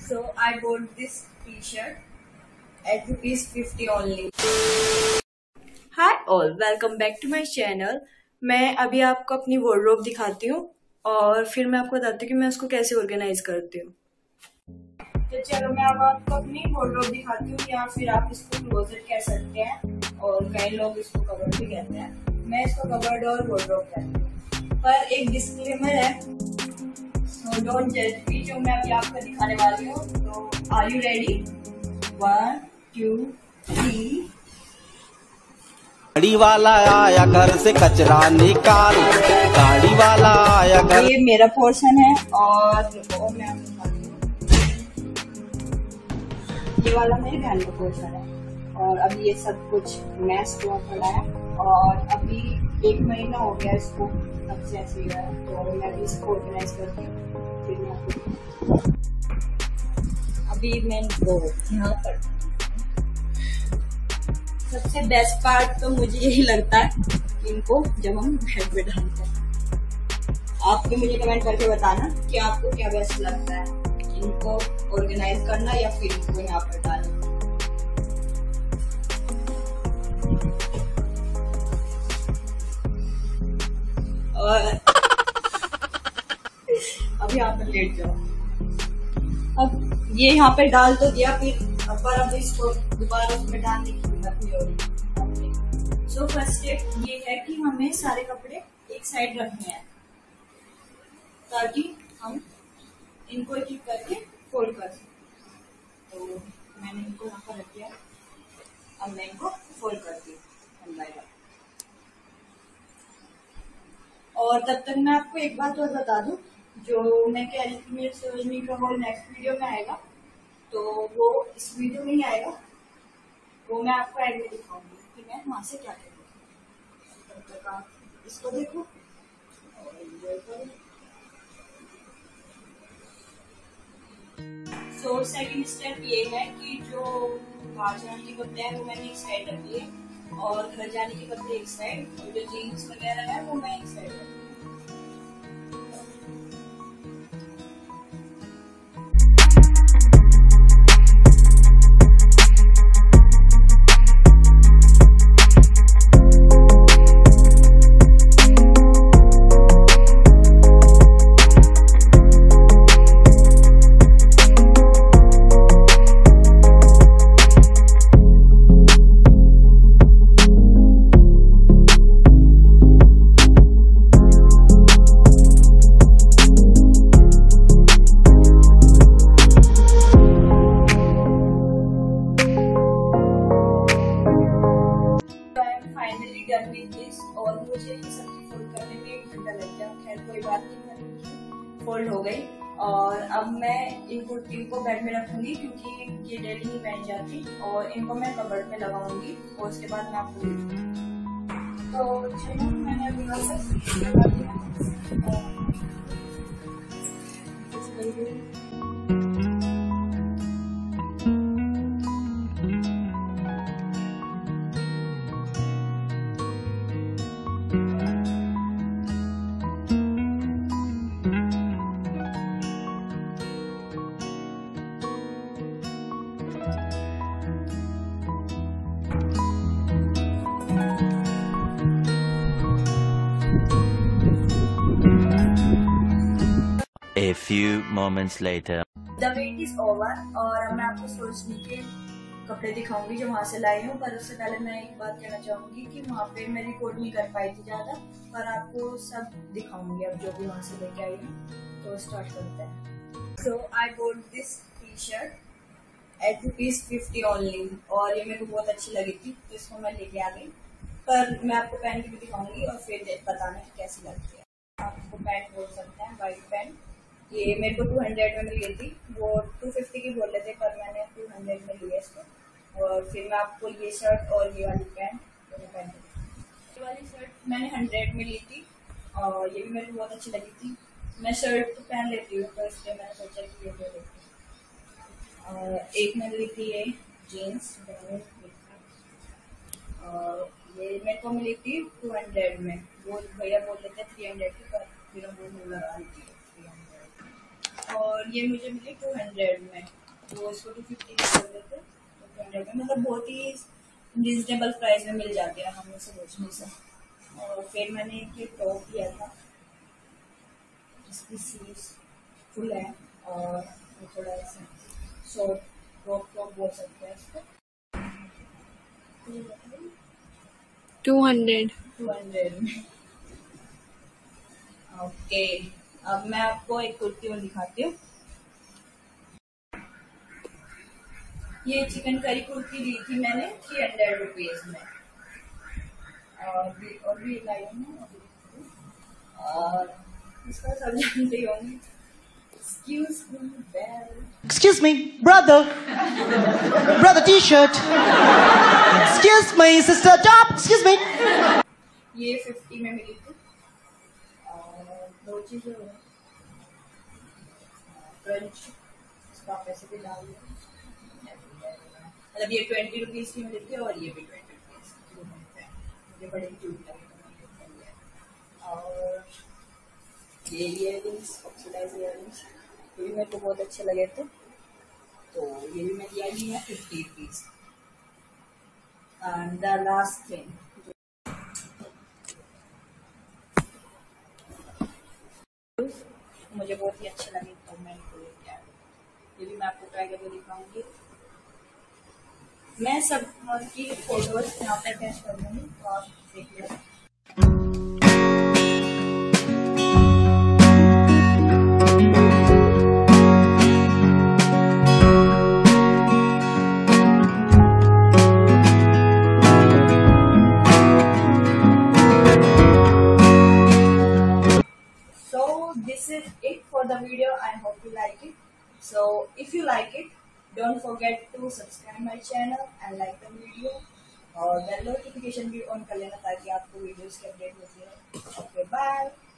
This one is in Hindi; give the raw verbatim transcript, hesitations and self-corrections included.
So I bought this t-shirt at rupees fifty only. Hi all, welcome back to my channel. मैं अभी आपको अपनी वार्डरोब दिखाती हूँ और फिर मैं आपको बताती हूँ कि मैं उसको कैसे ऑर्गेनाइज करती हूँ। तो चलो मैं अब आपको अपनी वार्डरोब दिखाती हूँ, या फिर आप इसको क्लोजेट कह सकते हैं और कई लोग इसको कबर्ड भी कहते हैं। मैं इसको कबर्ड और वार्डरोब कहती हूँ, पर एक डिस्क्लेमर है, सो डोंट जज मी। जो मैं अभी आपको दिखाने वाली हूँ, तो are you ready? One two three. गाड़ी वाला आया घर से कचरा निकाल, गाड़ी वाला आया घर। ये मेरा पोर्शन है और वो मैं आपको दिखाती हूँ। ये वाला मेरी बहन का पोर्शन है और अभी ये सब कुछ मैस हुआ पड़ा है और अभी एक महीना हो गया इसको तब से ऐसे ही है, तो मैं अभी इसको ऑर्गेनाइज करती हूँ। फिर मैं आपको अभी मैं वो यहाँ पर सबसे बेस्ट पार्ट तो मुझे यही लगता है, इनको जब हम बेड पे डालते हैं। आप भी मुझे कमेंट करके बताना कि आपको क्या बेस्ट लगता है, इनको ऑर्गेनाइज करना या फिर इनको यहाँ पर डालना। और अब यहाँ पर लेट जाओ। अब ये यहाँ पे डाल तो दिया, फिर पर अब इसको दोबारा उसमें डालने की हिम्मत नहीं हो रही। सो फर्स्ट स्टेप ये है कि हमें सारे कपड़े एक साइड रखने हैं ताकि हम इनको एक एक करके फोल्ड कर सकें। तो मैंने इनको यहाँ पर रख दिया, अब मैं इनको फोल्ड करती हूँ। और तब तक मैं आपको एक बात और बता दूं, जो मैं कह रही थी मेरे सोचने का वो नेक्स्ट वीडियो में आएगा, तो वो इस वीडियो में ही आएगा। वो मैं आपको एड में दिखाऊंगी कि मैं वहां से क्या करूँ। तब तक आप इसको देखो और एंजॉय करो। सो सेकंड स्टेप ये है कि जो बाहर जाने के कपड़े हैं वो मैंने एक साइड रख लिए और घर जाने के कपड़े एक साइड, और जो जीन्स वगैरह है वो मैं एक साइड रख। और मुझे ये सब्जी फोल्ड करने में एक घंटा लग गया। खैर कोई बात नहीं, मैं फोल्ड हो गई। और अब मैं इन कुर्तियों को बेड में रखूंगी क्योंकि ये डेली नहीं पहन जाती, और इनको मैं कबर्ड में लगाऊंगी और उसके बाद मैं आपको तो चलो मैंने अभी लगा दिया। A few moments later. The wait is over और अब मैं आपको सोचने के कपड़े दिखाऊंगी जो वहाँ से लाई हूँ। पर उससे पहले मैं एक बात कहना चाहूंगी कि वहाँ पे मैं रिकॉर्ड नहीं कर पाई थी ज्यादा, पर आपको सब दिखाऊंगी अब जो भी वहाँ से लेके आई हूँ। तो स्टार्ट करते हैं। So I bought this T shirt at rupees fifty only और ये मेरे को बहुत अच्छी लगी थी, तो इसको मैं लेके आ गई। पर मैं आपको पहन के भी दिखाऊंगी और फिर बताना कि कैसी लगती है। आप इसको पैंट बोल सकते हैं, वाइट पैंट। ये मेरे को टू हंड्रेड में मिली थी, वो टू फिफ्टी की बोल रहे थे, पर मैंने टू हंड्रेड में लिया इसको। और फिर मैं आपको ये शर्ट और ये वाली पैंट दोनों पहन ये वाली शर्ट मैंने हंड्रेड में ली थी और ये भी मेरे को बहुत अच्छी लगी थी। मैं शर्ट तो पहन लेती हूँ, तो इसलिए मैंने सोचा कि ये ले लेती हूँ। और एक मैंने ली थी ये जीन्स, और ये मेरे को मिली थी टू हंड्रेड में। वो भैया बोल रहे थे थ्री हंड्रेड की, पर फिर वो लगा रही थी थ्री हंड्रेड। और ये मुझे मिली टू हंड्रेड में। तो इसको टू फिफ्टी में कर देते, टू हंड्रेड में, मतलब बहुत ही रिजनेबल प्राइस में मिल जाते हैं हमें सरोजनी से। और फिर मैंने एक टॉप लिया था जिसकी स्लीव्स फुल है और थोड़ा ऐसा शॉर्ट टॉप टॉप बोल सकते हैं इसको। टू हंड्रेड टू हंड्रेड में। ओके, अब मैं आपको एक कुर्ती और दिखाती हूँ। ये चिकन करी कुर्ती ली थी मैंने थ्री हंड्रेड रुपीज में, और भी और भी लाई हूँ। और इसका सब जानते ही होंगे। Excuse me, bell. Excuse me, brother. Brother t-shirt. Excuse me, sister top. Excuse me. ये फिफ्टी में मिली थी। और दो चीजें हुई, फ्रेंच, इसका पैसे भी डाल दिया, मतलब ये ट्वेंटी रुपीज की मिली थी और ये भी ट्वेंटी रुपीज की मिलते हैं। मुझे बड़े क्यूट लगे। और ये इयररिंग्स, ऑक्सीडाइज इयररिंग्स, ये भी मेरे को बहुत अच्छे लगे थे, तो ये भी मैं लिया ही है fifty rupees. And the last thing, मुझे बहुत ही अच्छे लगे तो मैं इनको लेके आई। ये भी मैं आपको ट्राई करके दिखाऊंगी। मैं सब की फोटोज यहाँ पे अटैच कर दूंगी, तो आप देख लीजिए। This is it for the video. I hope you like it. So if you like it, don't forget to subscribe my channel and like the video, और बेल नोटिफिकेशन भी ऑन कर लेना ताकि आपको वीडियोस की अपडेट होती रहे। Okay, bye.